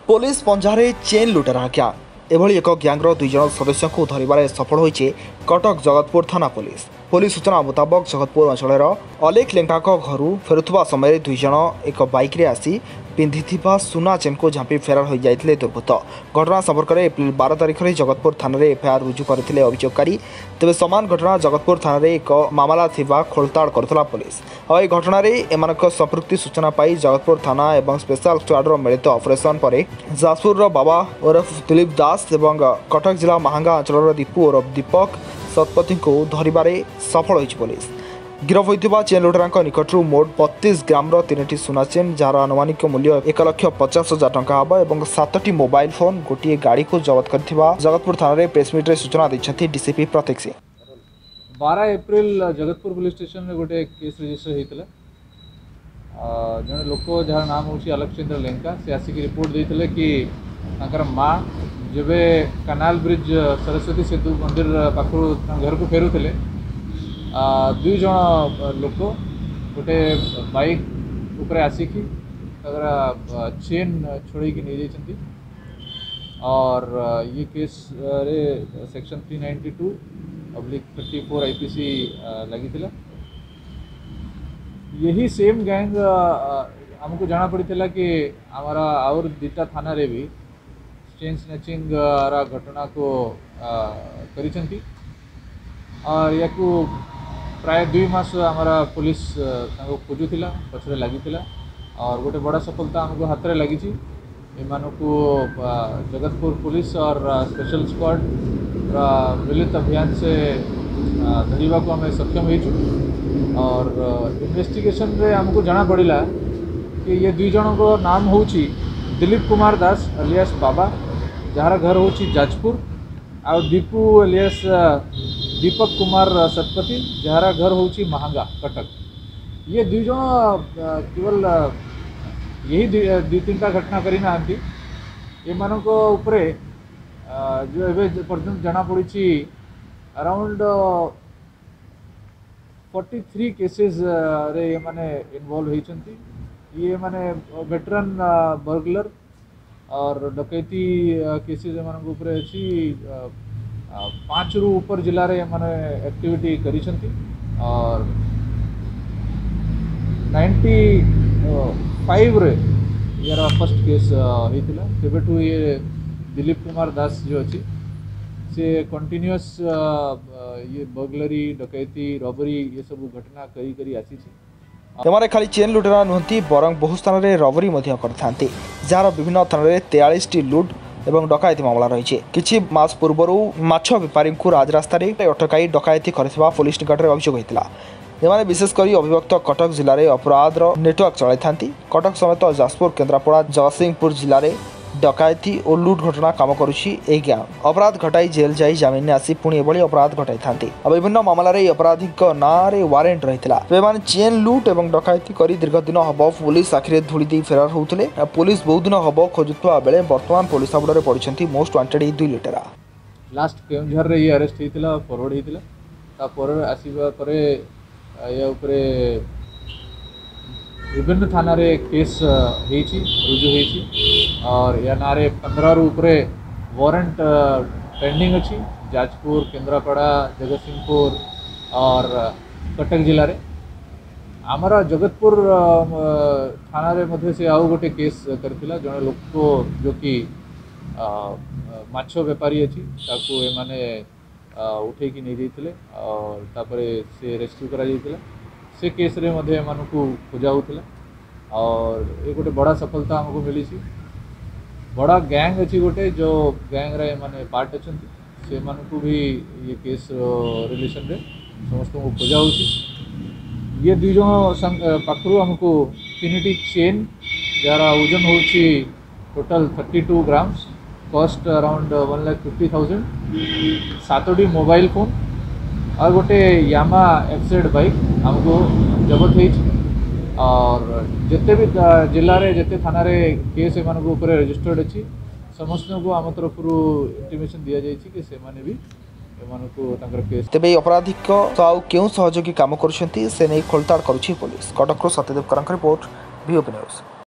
Police पंजारे chain लुटेरा gang एभली एक ग्यांग्र 2 जन सदस्य को धरबार सफल होइछे कटक जगतपुर थाना पुलिस सूचना मुताबक जगतपुर अंचल अलेख लेंका घर फेरुवा समय 2 जन एक बाइक रे आसी पिंधिथिबा सुना चेन को झांपी फेरार हो जाते दुर्बृत्त। घटना संपर्क में एप्रिल 12 तारिख में जगतपुर थाना एफआईआर रुजु करते अभियोगकारी। तेज सामान घटना जगतपुर थाना एक मामला थिबा खोलताड़ करथला पुलिस। और यह घटना एम संपृक्ति सूचना पाई जगतपुर थाना एवं स्पेशल स्क्वाड्र मिलित ऑपरेशन पर जाजपुर बाबा ओरफ दिलीप दास एवं कटक जिला महांगा अंचल दीपू ओरफ दीपक शतपथी को धरबार सफल होइछि पुलिस। गिरफ होइथिबा चेन लुटेरा निकटरू मोट 32 ग्राम 3टी सुना चेन जार अनुमानिक मूल्य 1,50,000 टंका हब एवं 7टी मोबाइल फोन गोटे गाड़ी को जबत करथिबा जगतपुर थाना प्रेसमिट सूचना दैछथि DCP Pratik Singh. 12 April Jagatpur police station में गोटे केस रजिस्टर होता जड़े लोक जार नाम हूँ अलक्षेन्द्र लेंका से आसिक रिपोर्ट देते कि माँ जब कानाल ब्रिज सरस्वती सेतु मंदिर पाखु घर को फेरुले 2 जन लोक गोटे बाइक उपरे आसिकी चेन छोड़ की नहीं जाती और ये केस रे सेक्शन 392/34 आईपीसी लगी थिला। यही सेम गैंग हमको जाना पड़ता कि हमारा और 2टा थाना रे भी चेन स्नैचिंग घटना को करिसेंती और या प्राय 2 मास हमारा पुलिस खोजुला पछरे लगी और गोटे बड़ा सफलता हमको हाथ में लगी को जगतपुर पुलिस और स्पेशल स्क्वाड मिलित अभियान से धरवा को हमें सक्षम हो और इन्वेस्टिगेशन रे हमको जाना पड़ा कि ये 2 जन को नाम हूँ दिलीप कुमार दास अलियास बाबा जार घर हूँ जाजपुर और दीपू अलियास दीपक कुमार शतपथी जार घर हूँ महांगा कटक। ये 2 जन केवल यही 2-3टा घटना करी ना एमानक उपरे जो एवं पर्यटन जना पड़ी अराउंड 43 केसेस रे ये माने इन्वॉल्व होती। ये माने वेटरन बर्गलर और डकैती केसेस एमानक उपरे अछि 5 रु ऊपर जिले रे माने एक्टिविटी करिसेंती और 95 रे यार फर्स्ट केस होइतिला। तेबेठु ये दिलीप कुमार दास जो अच्छी से कंटिन्यूअस ये बर्गलरी डकैती रॉबरी ये सब घटना करी करी आसी एमारे खाली चेन लुटेरा नुहति बरं बहु स्थान में रबरी करते जार विभिन्न थाना 43टी लुट एवं डकायती मामला रही। किछि मास पूर्व माछ बेपारी को राजरास्ता अटकाई डकायती करथिबा पुलिस निकट में अभियोग होता। एमाने विशेषकर अभियुक्त कटक जिले में अपराध नेटवर्क चलाई था। कटक समेत जाजपुर केन्द्रापड़ा जगतसिंहपुर जिले में डकायती और लुट घटना काम करुछि ए ग्यांग। अपराध घटाई जेल जाई जमीन ने आसी पुणी एभली अपराध घटाई थांती। विभिन्न मामला रे अपराधी नाँ रे वारेंट रहितला। एमाने चेन लुट एवं डकायती करी दीर्घ दिन हब पुलिस आखिरे धूली दी फेरार होउतले। पुलिस बहुत दिन हब खोजुतवा बेले वर्तमान पुलिस हाबड़े पड़िछंती मोस्ट वांटेड 2 लुटेरा। लास्ट केउंझर रे ये अरेस्ट हितला फॉरवर्ड हितला तापर आसीबा परे या उपरे विभिन्न थाना रे केस रुजु होती और या नारे 15 रु उपरे वारंट पेंडिंग अच्छी जाजपुर केन्द्रापड़ा जगतसिंहपुर और कटक जिले में। आमरा जगतपुर थाना रे मध्य से आउ गोटे केस करथिला जने लोक को जो कि माछ बेपारी अच्छी ताकू एमाने उठे की नहीं जाइथिले और तापरे से रेस्क्यू करा जाइथिला। से केस रे मध्य एमानकू खोजा होता और ये गोटे बड़ा सफलता हमको मिली। बड़ा गैंग अच्छी गोटे जो गैंग रे माने पार्ट अच्छा से मानकू भी ये केस रिलेशन रे समस्त को खोजा होती। ये 2 जन पाखु हमको 3टी चेन जार ओजन हूँ टोटल 32 ग्राम्स कॉस्ट अराउंड 1,50,000 7टी मोबाइल फोन और गोटे यामा एफजेड बाइक हमको जबत हो और जिते भी जिले में जिते थाना रे केस एम रजिस्टर्ड अच्छी समस्त को आम तरफ इंटिमेशन दि जाइए कि से माने भी केस। तेबे अपराधिक क्यों सहयोगी काम कर खोलताड़ करुछि police. Cuttack Satyadev report VOP news.